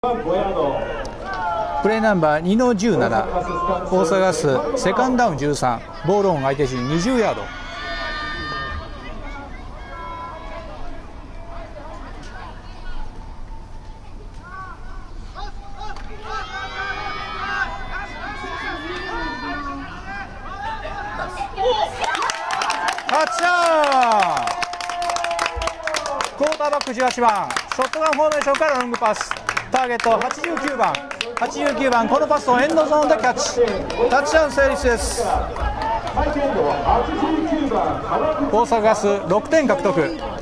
プレーナンバー2の17、大阪ガスセカンドダウン13、ボールオン相手陣20ヤード。タッチダウン。クォーターバック18番、ショットガンフォーメーションからロングパス、ターゲット89番、このパスをエンドゾーンでキャッチ、タッチダウン成立です。大阪ガス6点獲得。